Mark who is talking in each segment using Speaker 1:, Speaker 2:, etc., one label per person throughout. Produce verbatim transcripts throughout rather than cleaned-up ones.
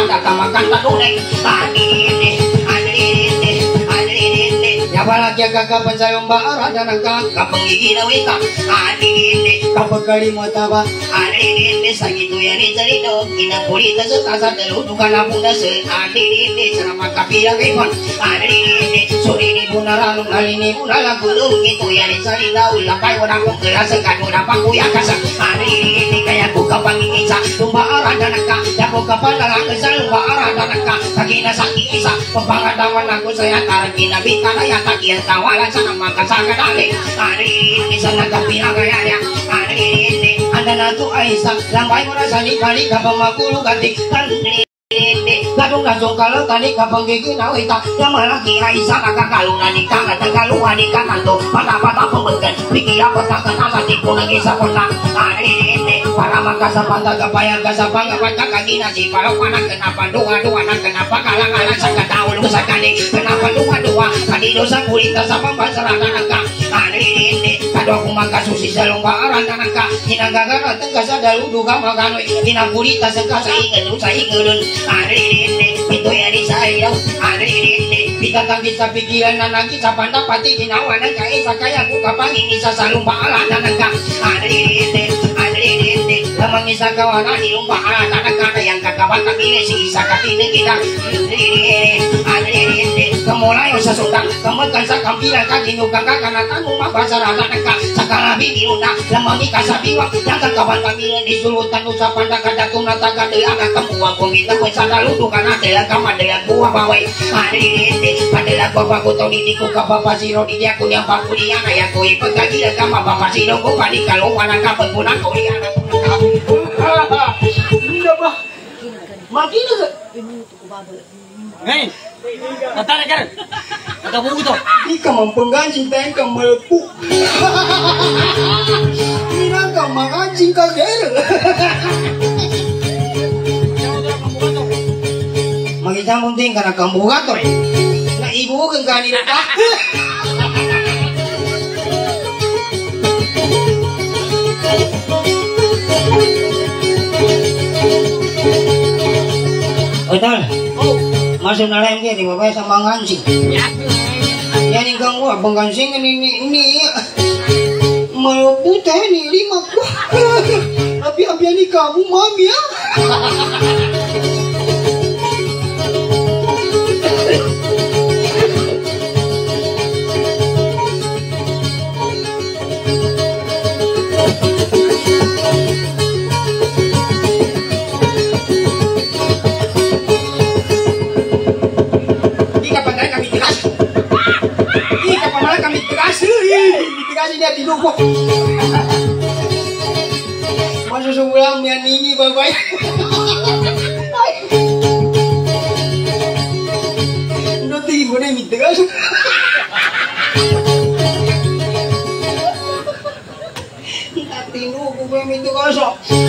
Speaker 1: pada kamakan tadunay adilinde adilinde adilinde yabalagya kaka pansayong baara danangka kapangigina wita adilinde kapagkali mo taba adilinde sa gituyan itarito kinapulita sa tasa daludukan na puna sa adilinde sa namakapila kayon adilinde surini bunaralong nalini bunalang gulong gituyan itarita ulapay wadang kong kerasa kanuna pakuya kasa adilinde kaya ko kapangingisa lumbaara danangka yapo kapalang sa lumbaara danangka kagina sa isa pagpangadawan ako saya tarang kinabita na yata kiyan tawalan sa namakasaka dali adilinde sa nagapinagayaya adilinde anda na to ay sa lambay mo na sa likali kapag makulong ganti gadong gadong kalau tadi kapag giginawita yang malaki ay isa nakakalunan ni kang at nagaluhan ni kakanto mata-mata pembegan pikira petakan asa tipu ng isa ko na adilinde para magkasapan tagapayan kasapang kapag kakagina si parang panang kenapa dua-dua nang kenapa kalang-alang sa katawalong sa kani kenapa dua-dua kanino sa kulita sa pambasaratan ng ka adilinde kado akong magkasusi sa lumbaaran ng ka hinagaganat ng kasadaludo ka magano'y hinapulita sa kasaingan sa ingalun adilinde ito yan sa ayaw adilinde pitatanggi sa pikiran na naging sa pandapati ginawa ng kaisa kaya ko kapangingisa sa lumbaaran ng ka adilinde adilinde lamang isa kawanan ni lumbaaran ng ka kayang kakabatang si isa katinig kita adilinde adilinde kamulayo sa sundang kamatkan sa kampilan kaginugang kakanatan mo mabasaralan ng ka sa karabi niuna lamang ikasabiwang yang kakaban kamilan di sulutan sa pandakadatung na tagadayang at kamuang kumita ko sa daludo ka na dalang kamadalang buha baway adilinde padalang babagotaw ni ko kapapasiro di ako niyang papulian ay ako ipagkagilan ka mapapasiro ko panikalungan ang kapagpunan ko iyan ang punang hindi ba? Makina ka? Ngayon Natara ka rin Natabugo to
Speaker 2: Di ka mampanggansing tayo kang malapu Di na ka makansing ka gero Magisa mong din ka na kambuga to eh Naibugan ka nila ka Oy tol masuk na lang di ba sa mangansing yan ikaw mo panggansing ini ini malaputa ni lima ko api-apian ni kamu mami ya dia di lupa masuk sebulan yang ini bye-bye no te digo ni mi tegas tino ko ba mi tegas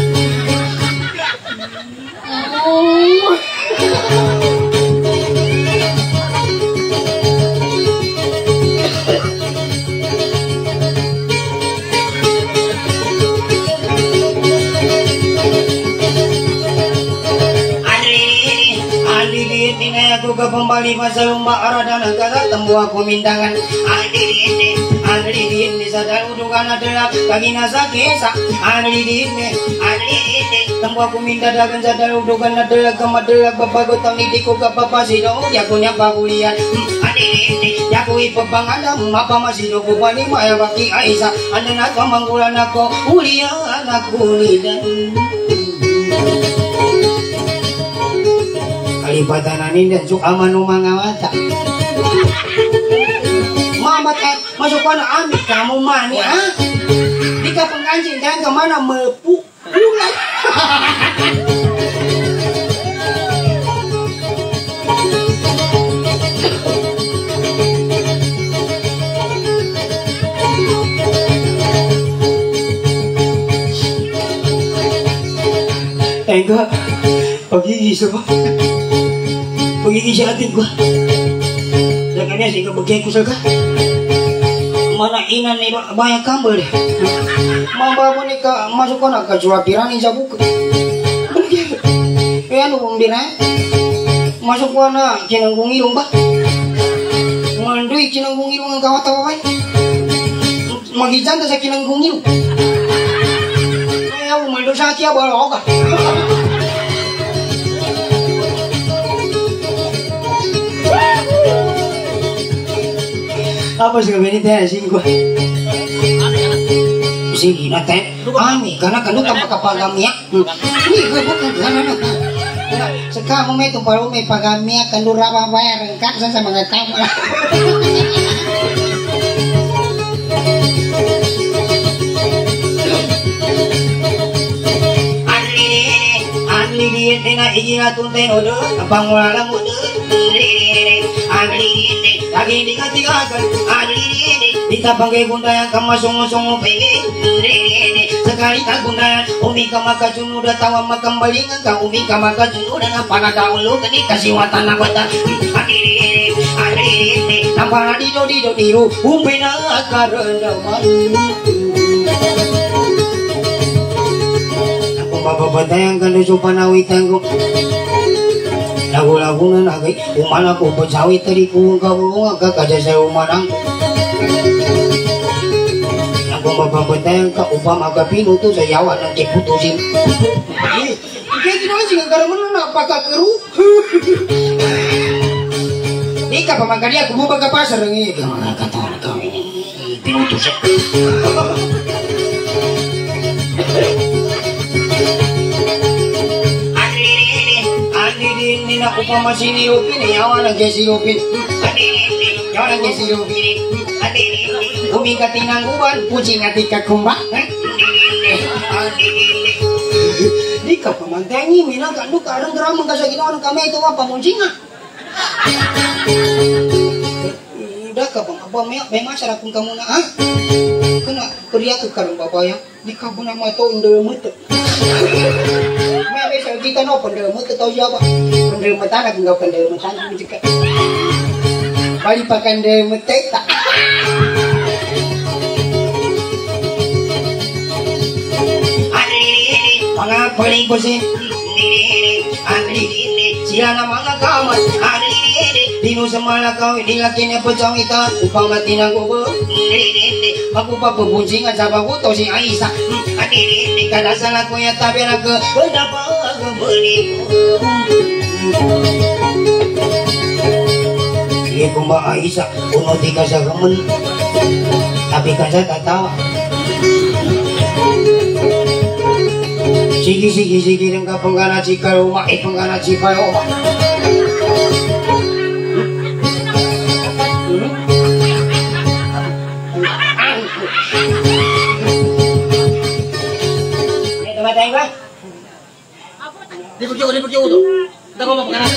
Speaker 2: aku ke pembali masa lumba arada negara temu aku mindangan adilinde adilinde sadar udukan adalah bagi nasa kesa adilinde adilinde temu aku minda dagan sadar udukan adalah kemadela babagotam nidiko ke papa sido ya punya pakulian adilinde ya kui pebangada apa masih do bani maya baki Aisyah anda nak manggulan aku ulian aku lidan kalipatan ini dan suka manu mangawata mamat eh masuk pada amit kamu mani ah di kapeng kancing dan kemana mepu ulat enggak pagi siapa pagi atin gua jangannya sih kebegay ko saga mana inan ni banyak kambal mamba mo ni ka masuk ko na ka jurapiran sa buko anu pembina. Masuk wana kinanggung irung ba. Ngandui kinanggung irung ang kawat-kawat. Magijan ta sa kinanggung irung. Ayaw maldo sa tiya balo ka. Apa sih kami ini teh sih gua? Sige na teh. Ani kana kanu ka makapagamya. Ni gua bukan kana na. Sekarang may tumparo may pagamya kanu ra babayar ka sa mga kamera. Anli ni na ijina tunten odo pangwalang odo. Anli lagi dikatikan anli kita banggai gundayan kamasung-sung pengen sekali tak gundayan umi kamaka junu udah tawa makam balingan ka umi kamaka junu udah napana daulu kini kasih watan nakota anli anli nampak dido dido diru umpina karena malu aku bapak yang kan supanawi tangguh lagu-lagu na nagay umana ko pasawi tadi kung kabulungan ka kada sa umanang ako mapapatayan ka upang agapino to sa yawa ng kiputusin kaya ginawa siya karaman na napakakeru di ka pamagkali ako mo bagapasar ng iya mga katawa na kami pinutusin ini nak upah masih niupin yawa nang kesi upin yawa nang kesi upin umi katinangguan kucing ati kakumba di ka pamantangi mina kandu karang geram kasagina orang kami itu apa muncinga udah ka pang apa me me masyarakat kamu na ah kena kerja tu karang bapak ya di kabun nama to indo mute Mẹ sợ kita no pendel mu tau siapa pendel metana enggak pendel metana juga bali pakai pendel meteta Mga paling ko si sila na mga kamay dino sa malakaw nilaki niya po siyang ita upang matinang ubo magpapabunsingan sa baguto si Aisa kadasal ako yung tabi na ka wala pa agabali hindi ko ba Aisa unuti ka sa gaman tapi ka sa tatawa sige sige sige rin ka panggana si Karoma eh panggana si Karoma Matay ba? Di percaya, di percaya tu. Kita ngomong penganas.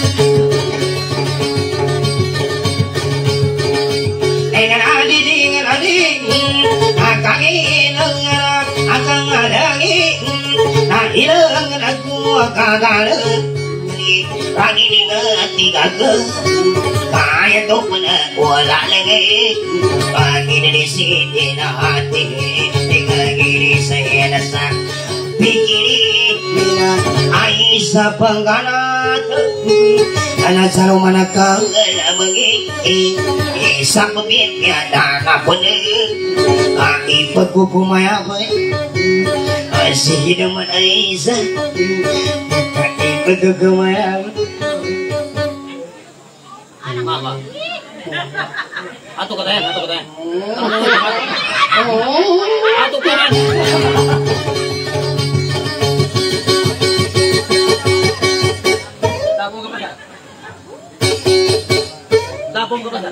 Speaker 2: Dengan adi dengan adi, akangin dengan akang adangi, nak hilang aku akadale. Lagi ni ngerti gagal, kaya tu pernah bolak lagi. Bagi dari sini nak hati, dengan gini saya rasa. Pikirin Aisyah pengganat anak selalu manakal mengi Isa pemimpin dan apa Akibat kuku maya Masih hidup Aisyah Akibat kuku maya Anak apa? Atu katanya, atu katanya Atu katanya Dapong ka ba?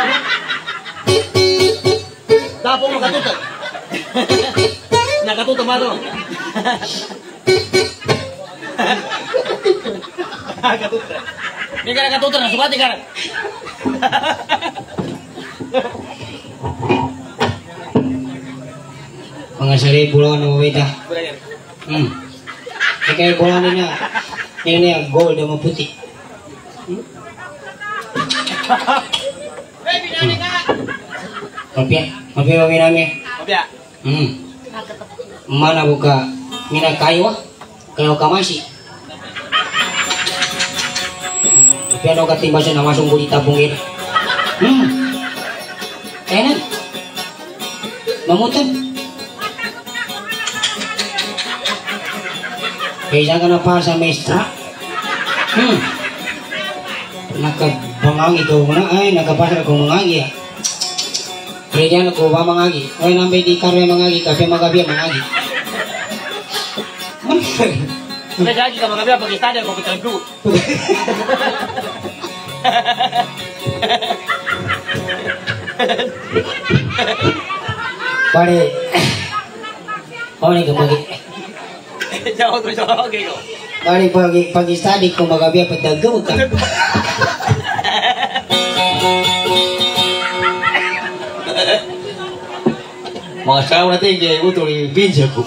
Speaker 2: Dapong makatutok. Nakatutok ba ito? Nakatutok. Hindi ka nakatutok. Nasubati ka na. Mga sari pulau na mawita. Hmm. Kaya pulau niya. Ini niya gold na maputi. Hmm. Mapia, mapia mami nami. Mapia. Hmm. Mana buka mina kayu, kayu kamasi. piano katimbasan na masunggo di tabungin. Hmm. Enak. Mamutan. Kaya ka na pa sa mestra. Hmm. Nakabangangi ko na ay nakapasar ko mangagi. Kaya ako ba mangagi? Ay nambay di karo mangagi kasi magabi mangagi.
Speaker 3: Udah jadi sama kami apa kita ada kopi terbu.
Speaker 2: Pare. Oh ni kemagi.
Speaker 3: Jauh tuh jauh gitu.
Speaker 2: Pare pagi pagi tadi ko magabi apa dagam ka.
Speaker 3: Masa nanti jadi uturi binjaku.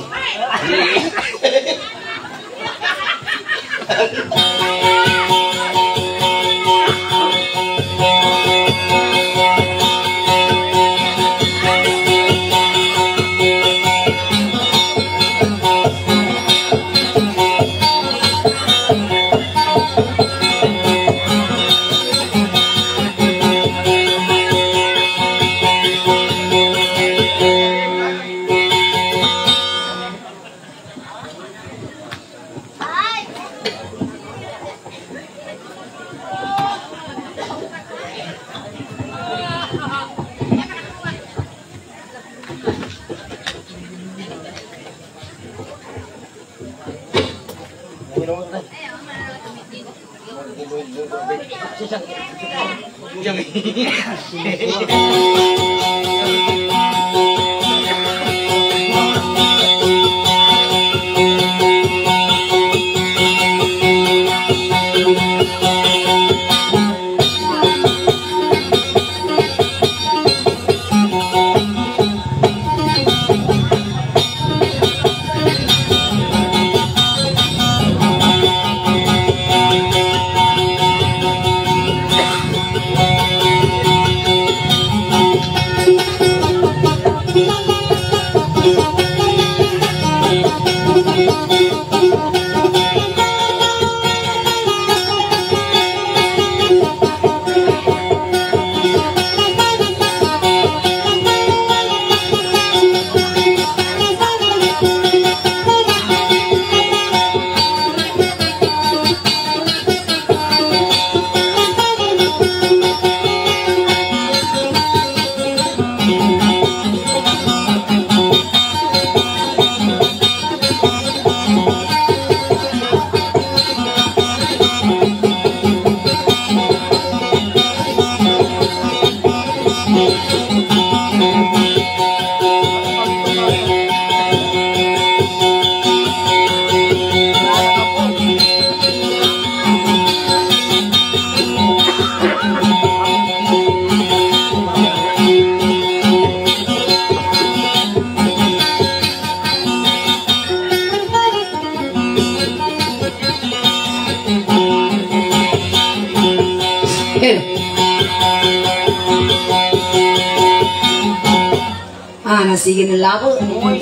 Speaker 1: Sige na labo.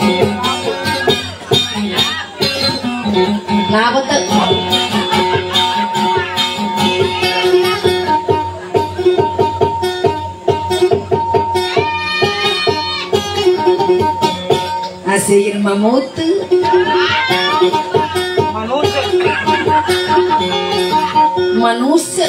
Speaker 1: Labo ta. Sige na mamut.
Speaker 3: Manusia.
Speaker 1: Manusia.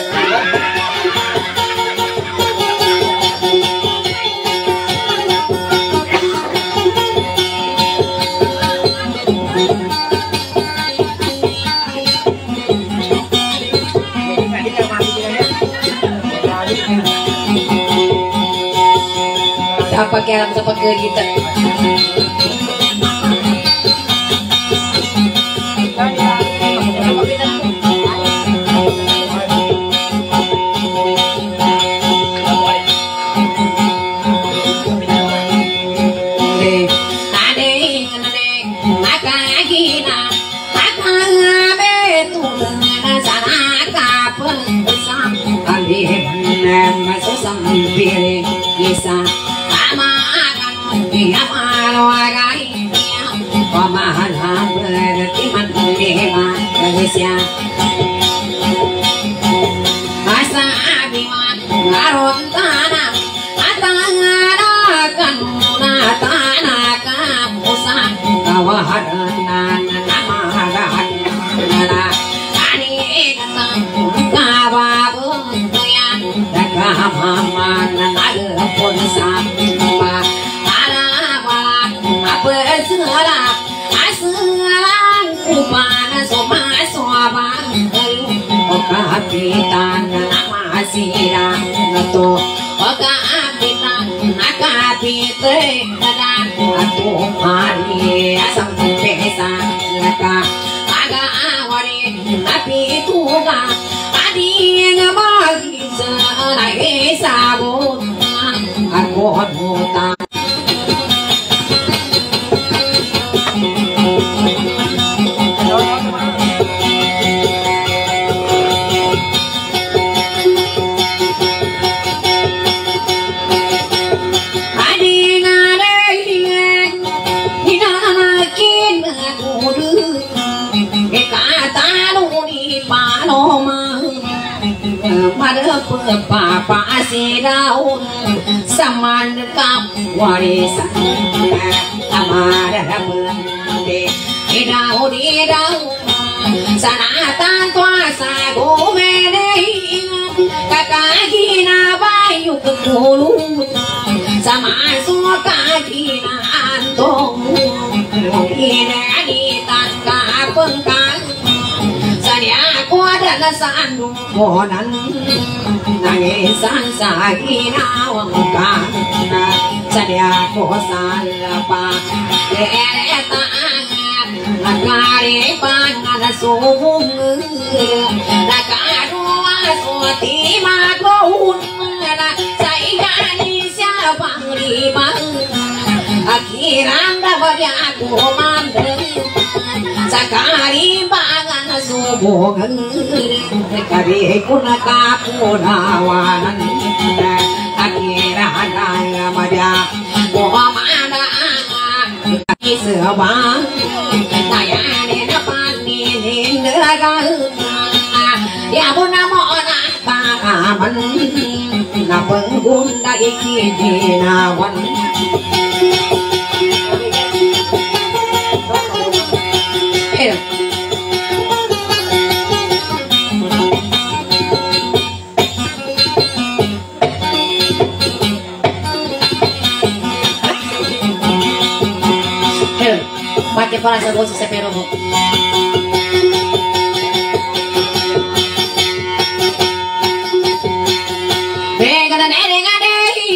Speaker 1: Apa kaya lang kapag kita? Isa amakan dia malwagai pemahalan berarti mandewa Indonesia
Speaker 2: padanan namaran ani datang kawabuyan dagamaman ada pun sama ala balak apa segala asalan upana soma soban kapitan nama sirang to kapitan nakapite dan aku hari asam pesa laka aga awari tapi tuga adi ngamagi sanai sabun aku hutan pada papa si daun saman dekam warisan amara bende idau idau sanatan tuasa gomene kakakina bayu kekulu sama sukakina antong ini aditan kapengkang aku adalah sandung bonan nangisan sakina wangkan sadia aku salapa leretaan nakari pangan suhung nakarua suati magoun saigani siapang lima akhiran dapat aku mandeng sakari pangan subuhan kari kuna kapunawanan akhiran daya maja muhamada isebang daya ni dapat ni neraga ya buna mona pangaman na penggunda ikinawan Pakai para sago sa pero mo. Bega na nere nga dehi.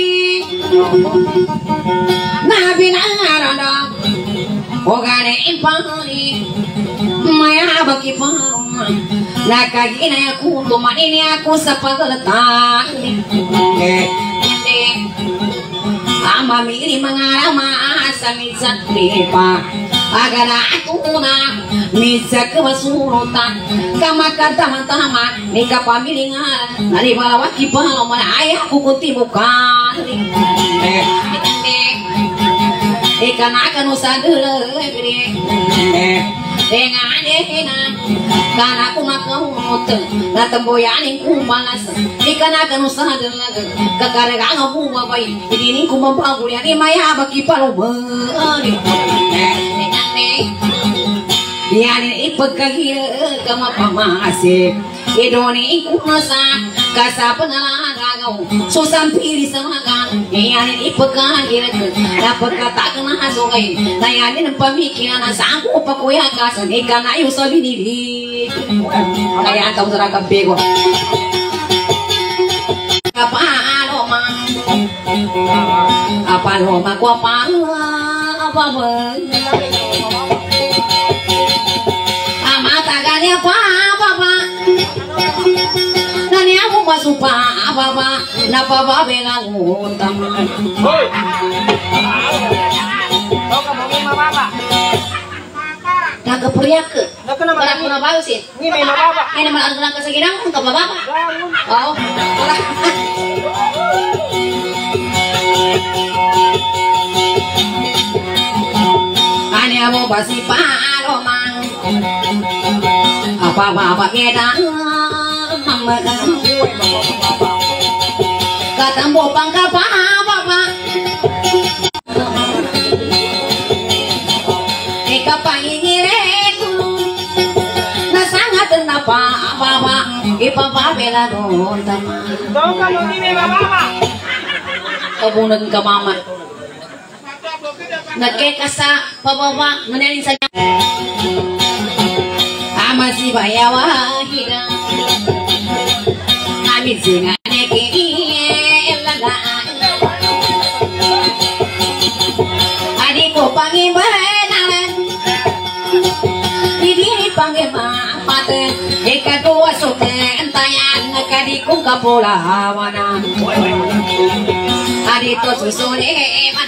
Speaker 2: Nabi na arada. Ogane impani. Maya baki paroma. Nakagina aku tumanini aku sa pagalatan. Eh, eh. Ama miri mangarama sa mitsat lipa. Agar aku na misa kewasurutan kama kata mantama nika pamilingan nari balawaki palaman ayahku kuti bukan eh ikan akan usah dulu eh dengan dehina karena aku nak kahut na temboyanin ku balas ikan akan usah dulu kekaragan aku babai ini ku mampagul yani maya baki palu yani ipagkahil kama pamasi idoni ikunasa kasa penalagaw susampili sa magan yani ipagkahil napagkatakan na hasugay na yani ng pamikinan na saan ko pakuya kasan ika na yung sabi nili kaya ang sa rakabego kapalo ma apalo ma kwa pa apa ba apa apa nani aku masupa apa apa napa apa belang untam hoi kau kamu mau apa nak keperiak ke nak kenapa nak guna bayu sih ini mau apa ini mau ada nak segidang untuk apa oh ani aku pasti paromang apa-apa kita kata bopang kapa apa-apa ika pa ipapabela doon tama.
Speaker 1: Doon ka mo ni mama.
Speaker 2: Kabunag ka mama. Nagkeka sa pababa, nanayin sa niya. Ama si bayawa hira. Amin singa nekilalaan. Adik ko pangibanan. Didi pangibapaten. Ikadua suken tayan kadikong kapulawanan. Adito susuliman.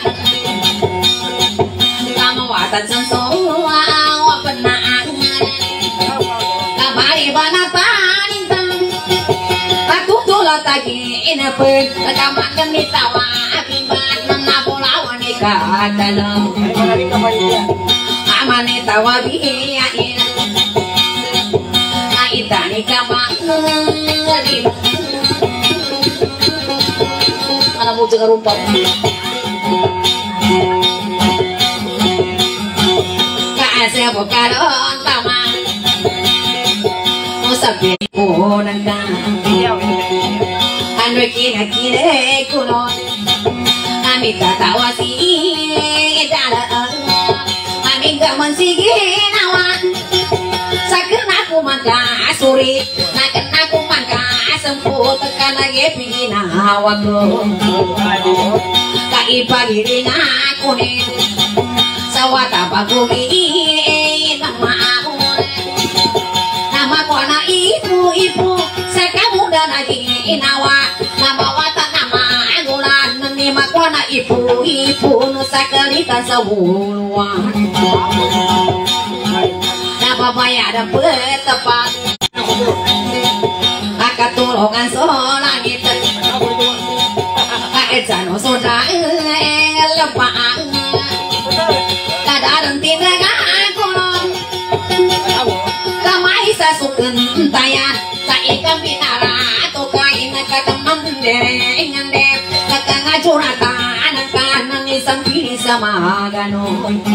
Speaker 2: Kamawatan semua wapenaan. Kabari banatan. Patutulot lagi inapun. Kamakan nitawa akibat menabulawan ikadalam. Aman nitawa biyain. Itani kamangalim. Anak mo jaga rumput. Kaasa bukaron tama. Musabi ko nanda. Ano kina-kina kuno. Kami tatawa si dala. Kami gaman sige nawan. Sakit aku mangka suri, naken aku mangka semput tekan lagi pinawan lo. Kai pagi ring aku nih, sawat apa kugi nama aku. Nama kona ibu ibu, sekamu dan lagi inawa. Nama watak nama gulan, nama kona ibu ibu nusa kelikan sebuluan. Papaya ada bertepat Akak tulungan so langit Kakek jano soda lepak Kadang tidak kolong Kamai sasuken tayan Saikan binara Atau kain kakemam dereng dep Kakak ngacuratan Kanan nisan pilih sama gano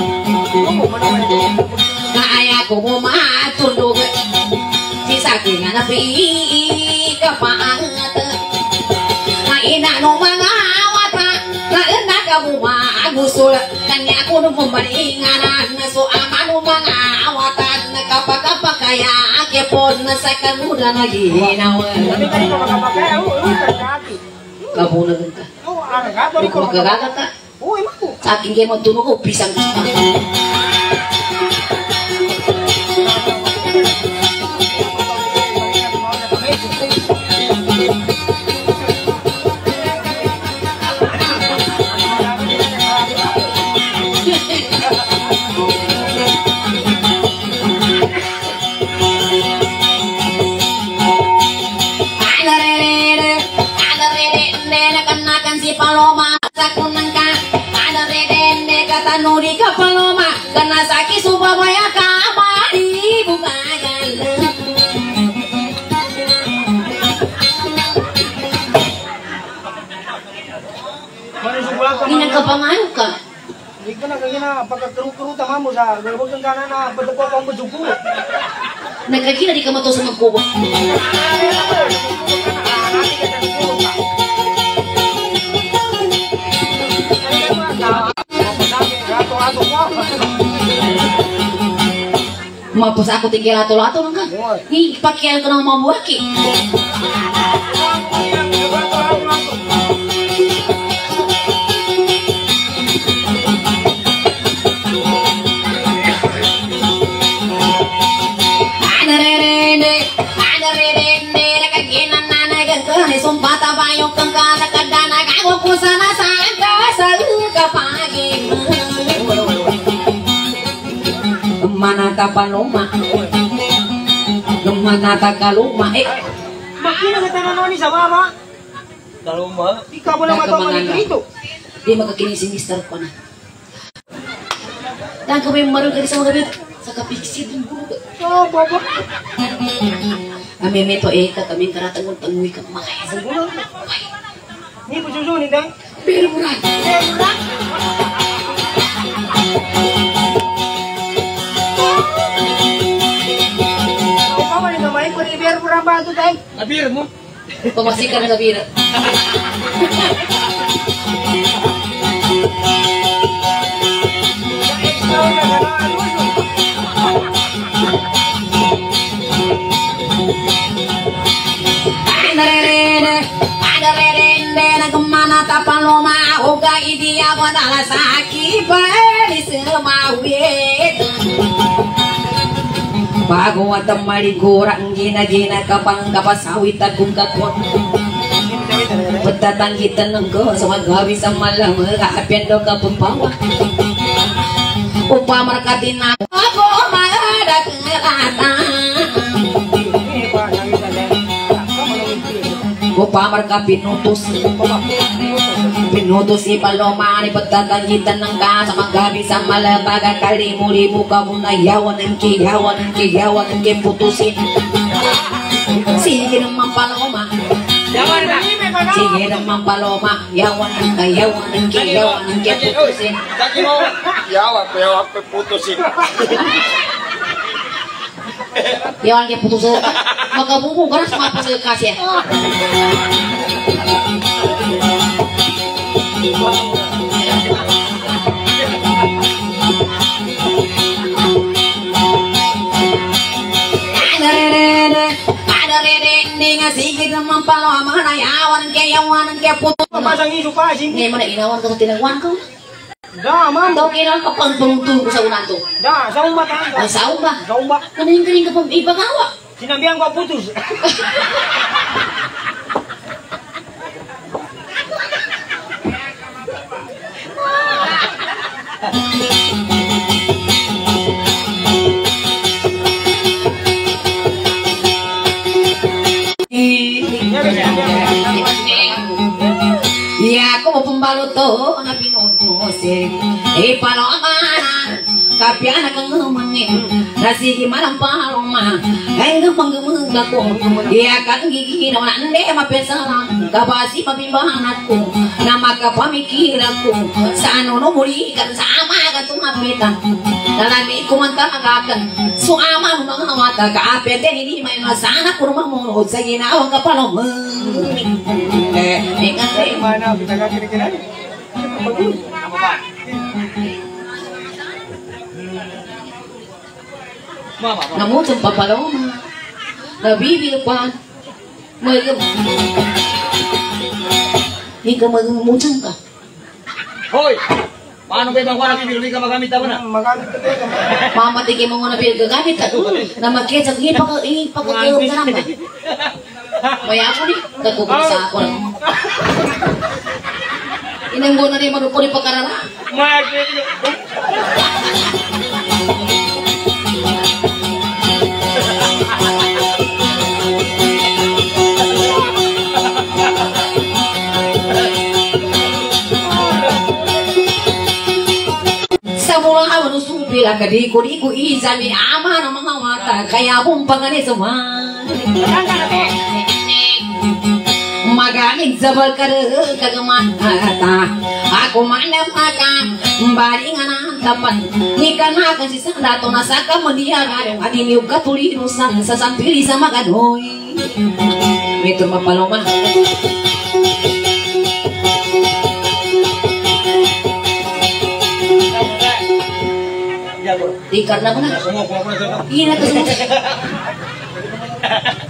Speaker 2: Ayaku mau matunduk si saking nabi kepaat maina no mangawata laena kamu magusul kan aku nu pembandingan so amanu mangawatan kapa-kapa kaya kepon sakan muda lagi nawe kamu nagenta ko magagata saking kay mo tunog pisang Paloma sakunangka ada redende kata nuri ka paloma karena saki subabaya kamari bukagan ini kapangayo ka
Speaker 1: hindi ka na kagina pagkakaru-karu tama mo sa galabog ng kanan na pagkakaw kang majugo
Speaker 2: nagkagina di ka mato sa magkubo Mapos ako tinggal lato-lato nang ka. Ni pakaian ko ng mga buwaki. Ada rene, ada rene, nakaginan na nagagkan ni sumpata bayong kang kalakadana kago ko sana sangka sa kapagin. Mana tapaloma Lumana tagaluma eh
Speaker 1: makina ka tanong ni sa mama
Speaker 3: Taluma
Speaker 1: ikaw mo na matawag dito
Speaker 2: di magkakini si mister ko na dan kami marunong kali sa mga gabi sa kapiksid ng bulo
Speaker 1: oh baba
Speaker 2: kami meto eh kami karatang tanguy ka makaya sa bulo
Speaker 1: ni po susunin dang
Speaker 2: pero murad
Speaker 1: pero murad
Speaker 2: biar berapa tuh teh?
Speaker 3: Nabir mo.
Speaker 1: Pemasikan sa bira. Kemana tapaloma uga idia wadala saki bali semawit bago atamari gorang gina gina kapang kapasawit akong kakot betatang kita nenggo sama gabi sama lama kapian do kapumpawa upa markatina ako maada kelatan upa marka pinutus pinutus si paloma ni pagtatangitan ng ka sa magabi sa malabaga kalimu-limu ka muna yawan ang kiyawan ang kiyawan ang kiputusin sige naman paloma sige naman paloma yawan ang kayawan ang kiyawan ang kiputusin
Speaker 3: Yawa, yawa, putusin.
Speaker 1: yawan ang kiputusin magkabuko ka na sa mga pasagkasya sige naman pala mga yawan kaya yawan kaya puto
Speaker 2: Pasang iso pa sing.
Speaker 1: ngayon mo na inawan ko sa tinagwan ko
Speaker 2: Da, ma'am.
Speaker 1: daw kailangan ka pang pangtulog ko sa unan to
Speaker 2: Da, sa umba ta.
Speaker 1: ay sao ba
Speaker 2: Sa umba.
Speaker 1: kaning-kaning ka pang ibagawa
Speaker 2: Sinabihan ko putus.
Speaker 1: iya ako mo pembalot to na pinutusin eh palomanan kapiana kang ngumangin nasigi malang paloma ay gapang gumagla ko iya kang giginaw na hindi mapesalang kabasi mabimbahan ako na makapamikiran ko sa ano no mulikan sa ama ka tumapitan nalami kumantagakan so ama mo mga mata kaapete hindi may masana ko mamunod sa ginawang kapaloma eh eh
Speaker 2: Mana kita kira-kira. Bagus.
Speaker 3: Mama,
Speaker 1: namutong papaloma nabibilpan magam ikaw magmutong ka
Speaker 3: hoy! Paano kayo bang warang ibig ka magamit ako na?
Speaker 2: Magamit ka tayo.
Speaker 1: mamatigay mo nga na gagamit ka na magkesa ipakagayong ka naman maya ako ni nagkukulsa ako lang inanggo na rin manupo ni pagkarara sa mula awan usupila kadiko-diko izami ama ng mga mata kaya mong pangani sama magaling zabal ka kagamata ako manam maka baringan ang tapan ni kana kasi sa dato na sa kamandiya garang adin yung katulino sa sasampili sa magadoy ito mapaloma di karena mana
Speaker 3: Sumuko ako na sa'yo.
Speaker 1: iya na to